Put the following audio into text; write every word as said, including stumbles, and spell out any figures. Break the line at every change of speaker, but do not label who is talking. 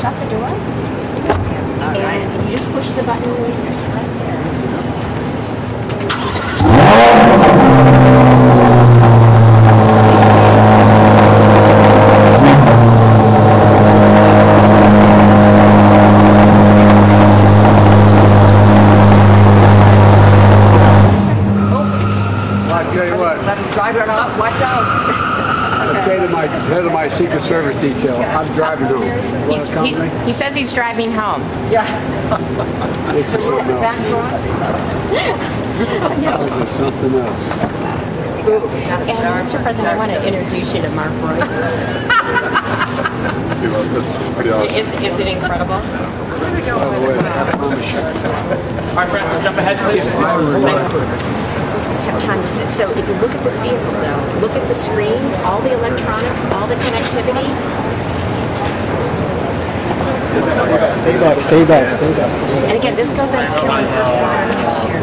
shut the door, and you just push the button right there.
Drive off, watch out.
I'm saying to my head of my Secret Service detail, I'm driving home.
He's, he, he says he's driving home.
Yeah.
This is something else.
Back cross.
This is something else.
And Mister President, I want to introduce you to Mark Royce. is, is it incredible?
By the way, I promise you.
All right, friends, jump ahead, please.
Have time to sit. So if you look at this vehicle, though, look at the screen, all the electronics, all the connectivity.
Stay back, stay back, stay back.
And again, this goes on sale in the first quarter of next year.